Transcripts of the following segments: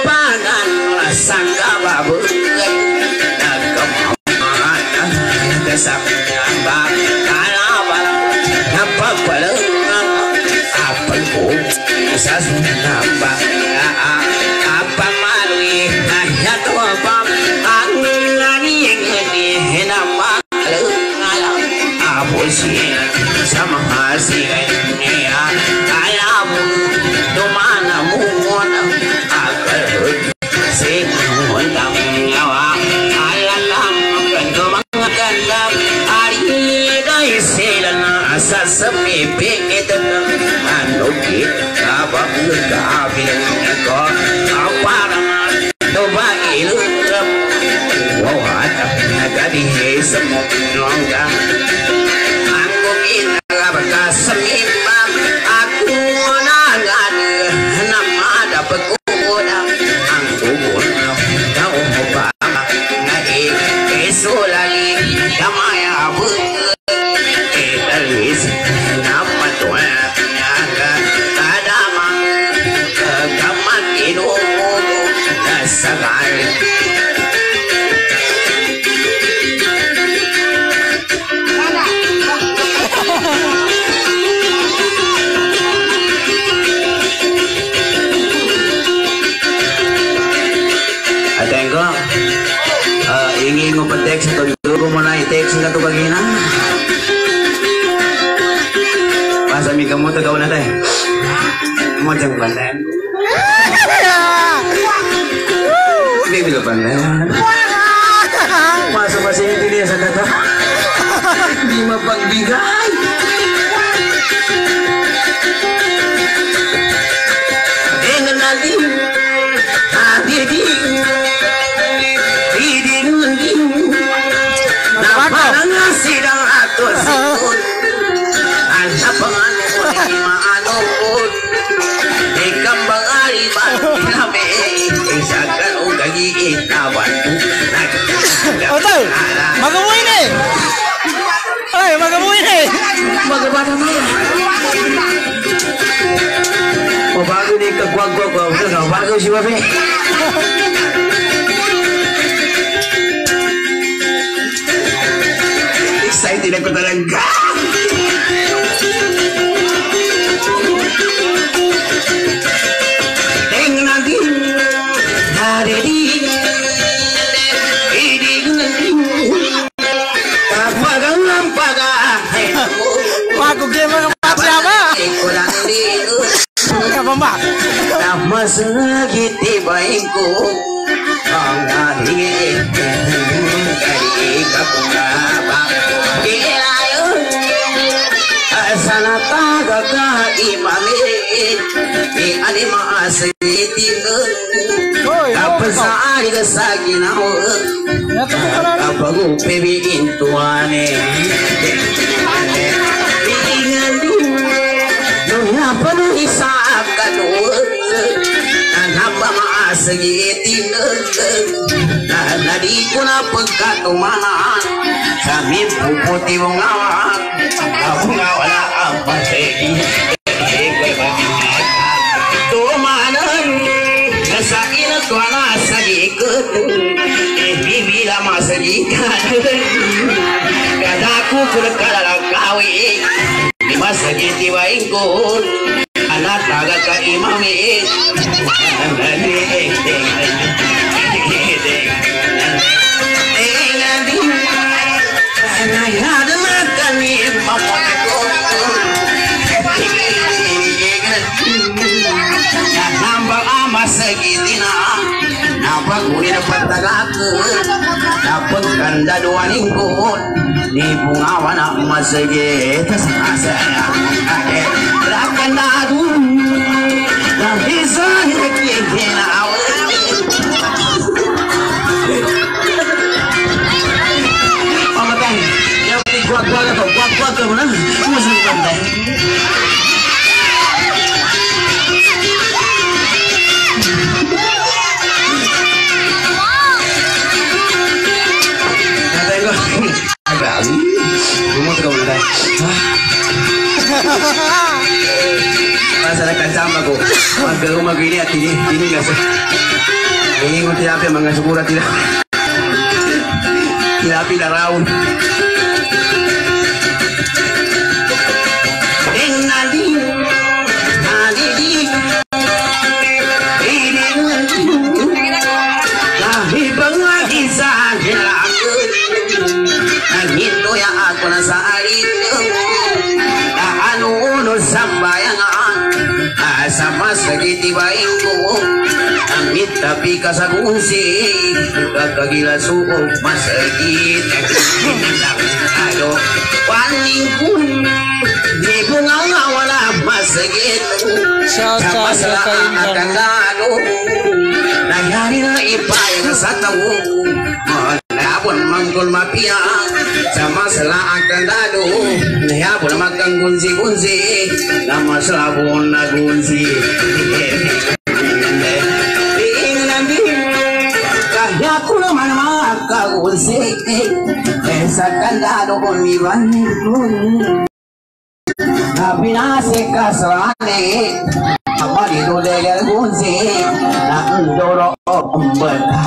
pangan sangga babu nagamana kesaknya bak kalabal napa palang apel ko sasnamba apa mari ayat wabam angani ngani nama abusi sama hasil ya ayam domana muon akal sing mondam nyawa alalam kendo mangakan ari dai selana asasmi beketan anuki abang kabil ko aparama doba ilram wawata nagadi semua nongga aku kita berkasemimam aku nangan nama ada pegoda aku guna kau mubama ngai esolali damaya abu edalis nama tua naga adama kamat inu nasagai ingin mo pa-text ito dito mo na i-text nga ito kagina pasami ka mo ito gawin natin mo diyang pandan baby ka pandan masa-masa yung tiniya sa kata hindi mapagbigay dengan nalim adiding Napalangan sidang ato sikun Ang pangalan ko ni maanod Ikambang aliban Kami Isakan o kagiitawan Otoy, magamuin eh Ay, magamuin eh Magabata mo O bago ni kagwag-gwag Bago si Wabe excited ako talaga. Tingnan din, narinig, idignan kapag ang lampaga Magugay mga patsama. Apa mbak? Nama segitibain ko ang narinig kay kapungaba sana taga ka imamit di anima aseting kapag sa ari ka sa ginawa kapag upibiin tuwane tingnan din nung napano isa kanuwa napa maasagiting nadi ko na pagkatumahan kami puputi mong awan ako nga wala ang pasay tumanan nasa inat wala sa likod bibila masagikan kadako kulagkalalagawi di masagitiwain ko anak taga ka imami nambang ama segitina nambang uli dapat tagak dapat kanda dua lingkut di bunga wana masegit saya rakan dadu dan bisa hikina pamakan yang kuat ke mana musuh pandai masyarakat sama ko Magkaroon mag-ini at tinigas. Ingon tinapi mga sukura tila. Tinapi na raon. Nangito ya ako na sa ito ano sambayangan sa masagitibain ko amit tapi kasagunsi kakagila suok masagit ayo paling kun di bunga wala masagit sama sa kakagalo nangyari na ipayang sa tao Nayapon manggol mapia sama selaang tandado Nayapon magang gunsi-gunsi nama selabon na gunsi kaya ko naman makagunsi sa tandado kong ibanipon na pinasik ka sa ane Amalito de gunsi na ndoro umbata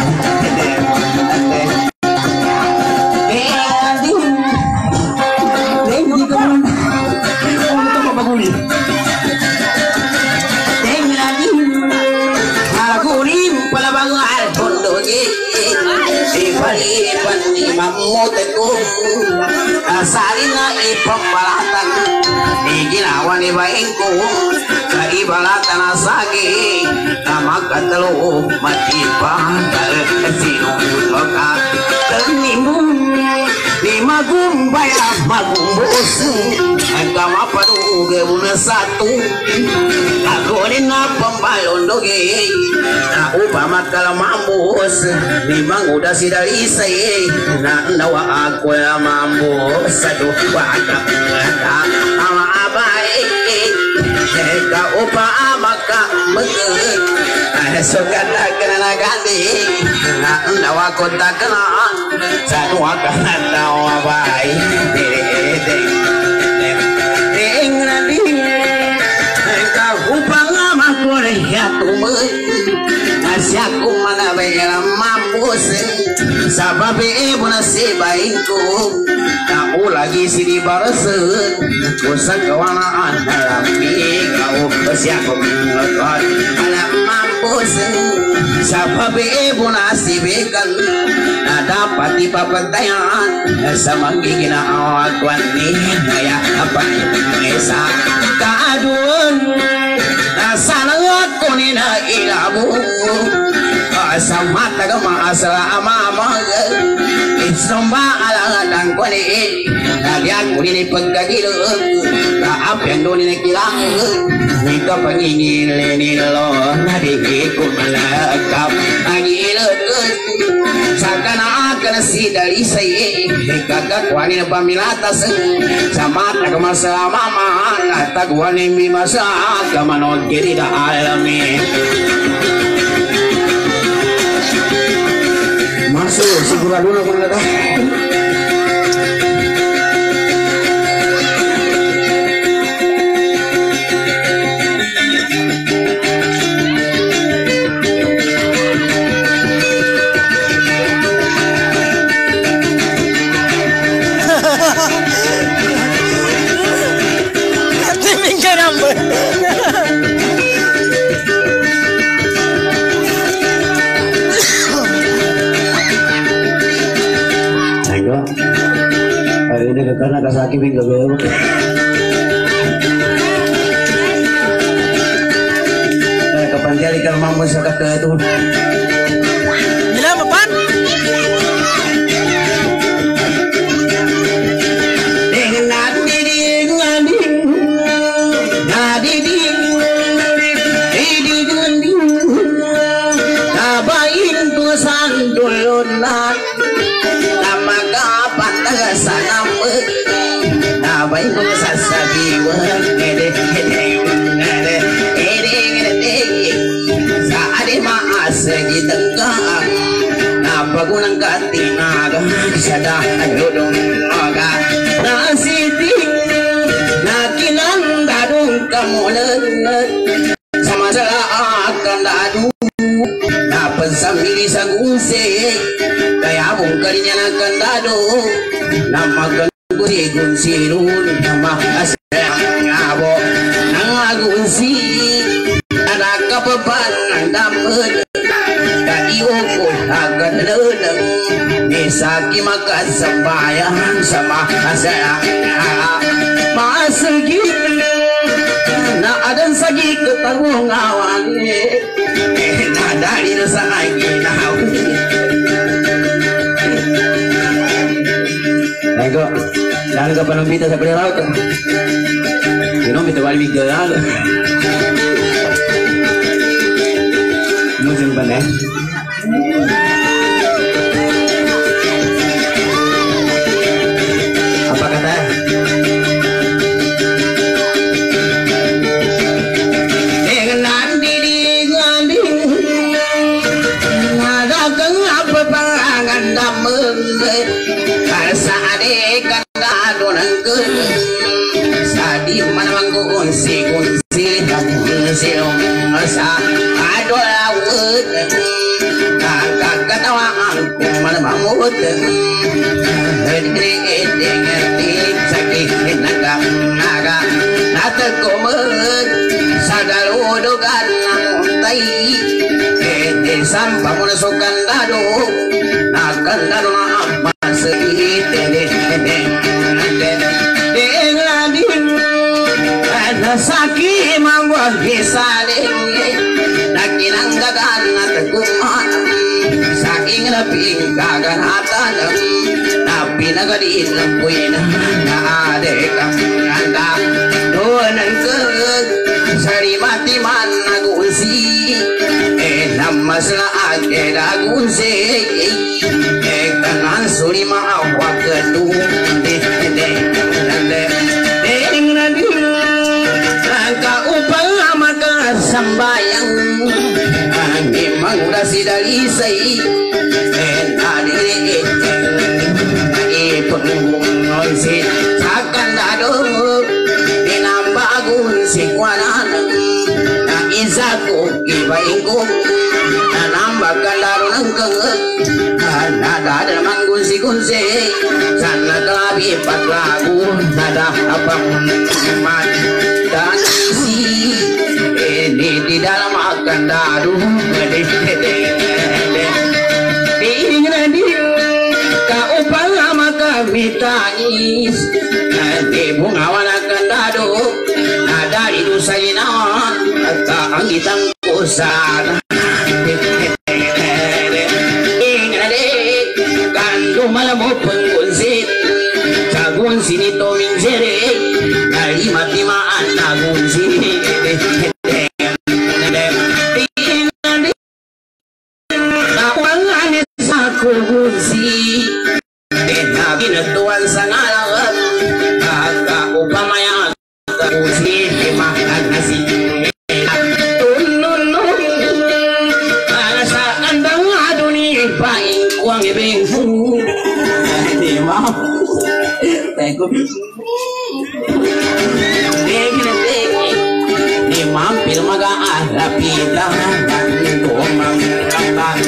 Salina ipambalatan ginawa ni baingko kaibalatan asagi namakatalo matipang sinunga tanimbun ni magumbay magumbos kamapaduge una satu ako ni na pambalondoge na upama kalamambos ni manguda si darisay na nawa ako ya mambos satu wata ama abay ka upama ka megen soganda kana gandi na nawa ko takana satu akana nawa bay Asyaku mana bayar mampus Sabab ibu nasi baikku Kau lagi sini barasen Kusak kawanaan dalam kau Asyaku mengelakon anak mampus Sabab ibu nasi bekan Dapat dipapatayan Sama gigi na awak wani Naya apa yang mesa Kaadun Sangat kunina ilabu Sama tagama asala amamag Isomba alangan kuni Kalian kunini pagkagilo Kaapyan doon nikilang Nika pangingilinilo Nadikit ko malagap Agilot Sakana akan si dari saya Kakakwani na pamilatas Sama tagama sa mama Natagwani mimasa Kamanod kiri da alami Masuk sigurado na ko na ito Timing ka number. Hari ini karena kasaki minggu baru. Kapan kali kalau mampu sekat ke itu? Bila papan? Baik ko sasabiwan sa ade maasagitang ka napagunang katinaga sa dahadodong aga nasiting na kinandadong kamulan sama akan dadu na pensamili sa gunsi kaya mong karinya na kandado na maggunsi na makasayang abo ng agunsi na nakapapan ng damod kaiyo ko agad lunang nisaki makasabayan sa makasayang masagit na adan sagi ketanggung awan na dari sa ginaw Nego, jangan ka panumbita sa peliraw to. Sino bito walibig gayal. Musim ba na? Apa kata? Sadi manamang kunsi sa adolawut kakatawaan ko manamamut sakit naga natagkumut sa galudugan ng untay sampah mo na sukandado nakandado na ang masakit nasaki mambagi saling nakinanggagan at kumaan saking naping kaganatan na pinagaliin ng puwina na adek ang ganda doon ang kag sarimatiman nagunsi namas na ake nagunsi kanan suri maawag kadung sambayang memang udah sidalisay adiri penggungon si sakan dado pinambagun si kwanan na isaku ibaingku nambakan daro ng kengeg nada manggun si kunsi sana kelabi patlagu nada abang man dan isi ini di dalam akan dadu ingin dia kau pala kami tangis nanti bungawan akan dadu dari dosa ina tak angitang kusana ingin dia kandu malam penggunsit cagun sini toming sere dari mati maan nagun sini kugusi nabi natuan sa ngalangan upamaya kugusi makanasi tunun para sa kandang aduni paing kuang ibing di mau teko ni mampir mag-aarapita tumang kapan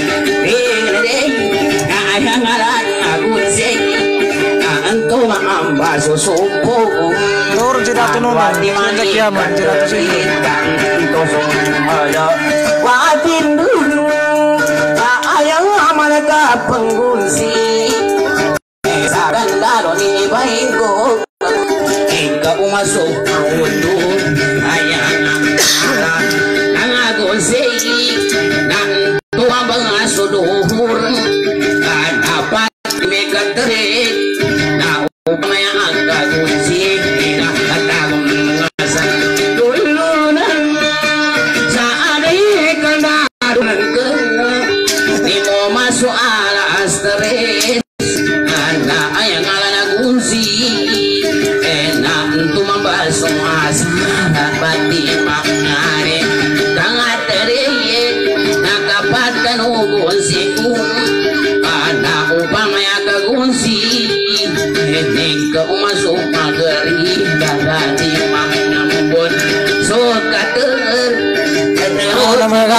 ngalan agunsi anto maamba susupo Loro jirato nono Senda kiaman jirato senda anto sumala watin dulu ayang amal ka penggunsi sarandaro ni baingko ikaw umasok ang mundo ayang nangagunsi nang tuwabang asuduhur dapat megatrik na upaya agagunsi na katagong ngasan dulunan sa aday kandarunan ka di mo masuala astres na ayang ala nagunsi na tumambasong asa dapat di makari kangatari nakapat kanugunsi kung na upang may akagunsi hindi ka umasok magari dagati mga nambon so kater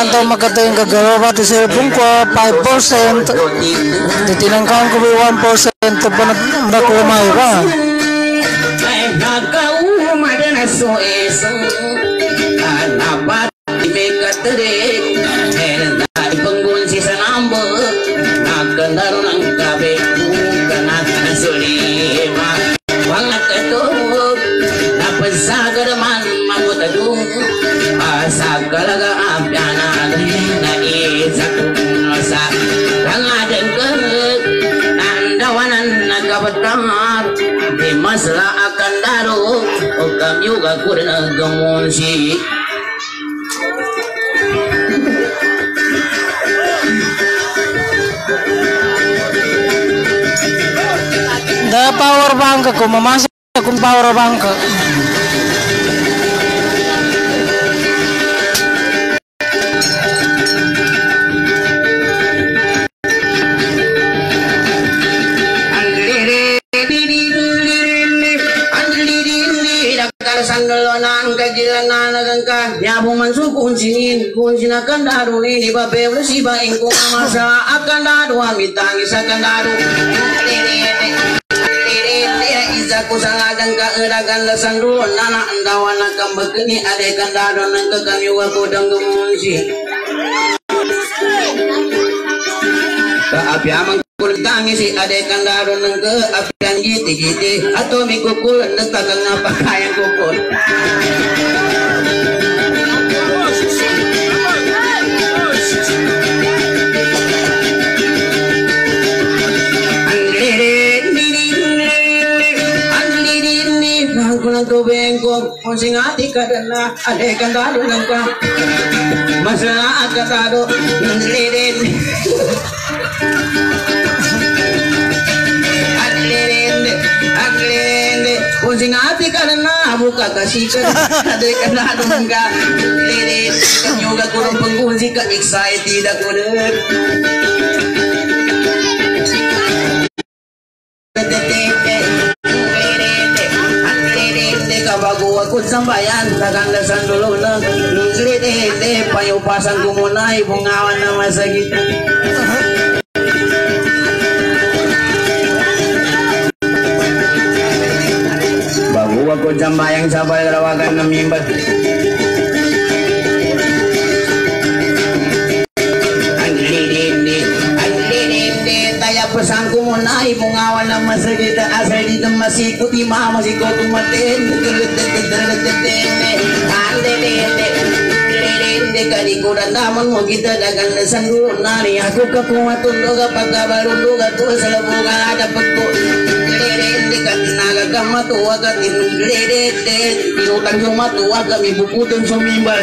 kanto makating kagalawa ti cellphone ko 5%. Titinangkan ko 1% to pa na kumay ba. Sagalaga apiana na isakunosa rangaden ke nandawanan nagabatangar di masla akan daru okam juga kurna gamunsi Da power bank ko mamasak akong power bank. Sandalonan kajilanan agangka nyabung mansu kuncinin kuncinakan daru ini babe si baing ku masa akan daru amitangi akan daru izaku sangadang ka eragan sandulon nana andawana kambekeni adekan daru nang kekami wa kodang gemunsi ka api amang kultangi si adekan daru nang ke apian giti atau mikukul netakan apa kayang kukul kulang tu bengkok, musing hati kadana, adekan daru nang ka, masalah akan daru, nanglirin. Pusing hati karena buka kasih kan ada kena dongga lirik juga kurang penggunsi ke excited aku deh kabago aku sambayan takkan lesan dulu nang lirik payu pasang kumunai bungawan nama segitu aku jambayang sabar rawagan na mimbar Anglirinde taya pesan ko muna ibungawan na masagita asal dito masikot ima masikot umatin Anglirinde kalikuran naman mo kita dagan na sanduro nari ako kakumatundog kapag kabarundog ato sa labugan ada pagko Naga kama tua katin lede pinutan cuma tua kami bukutun sumimbal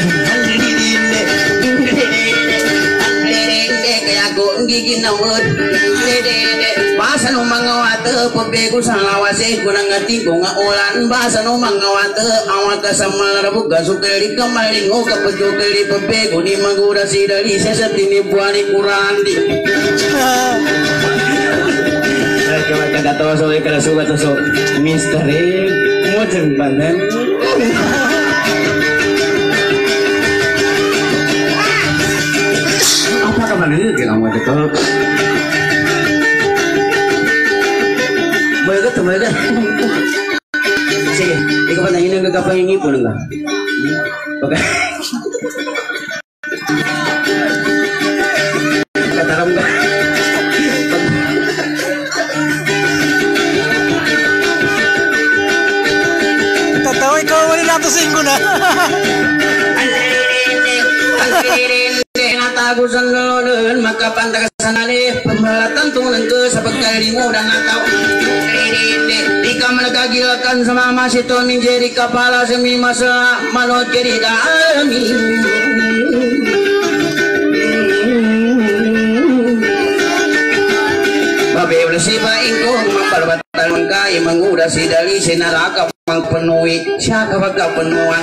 kaya ko gigi nawad basa no mga wate pabego sa awase ko nang ati ko nga ulan basa no mga wate awat ka sa malarabu gasukeli kamalingo kapajokeli pabego ni magura si dali sa tinibuani kurandi kata tahu soal kalau suka tuh misteri macam mana? Apa kabar ini kita mau dekor? Boleh ke? Boleh ke? Sige, ikaw pa na yun ang nagkapahingi po nang okay. Kataram ka. Singko na. Natagusan lodon makapantakasan ali pembalatan tungan ke sapagkali mo dan atau ika malagagilakan sama masito menjadi kepala semi masa manot jadi dami babe ulah si baingko memperbatal mengkai mengudah si dali senaraka penuhi siapa bakal penuhan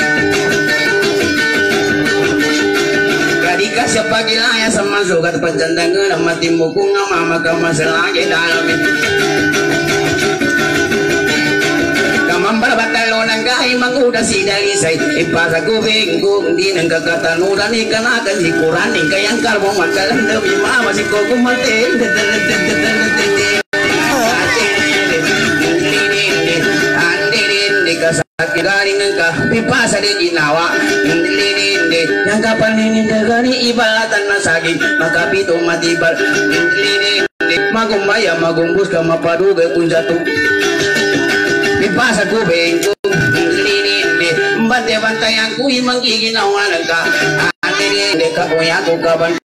kadika siapa gila ya sama sukat pencandangan mati muku ngama maka masalah ke dalam kama Ambal batalo ng kahit manguda si Dalisay ipasa kubing kung di nang kakatanuran ikan akan hikuran kayang kalbong makalang dami mama si kukumate galing ng kapipasa di ginawa hindi yang kapanin gani ibalatan na saging makapito matibal hindi magumbaya magumbus ka mapadugay kung jatuh pipasa kubeng hindi bante-bante yang kui manggiginawa ng ka hindi ka punya ko kaban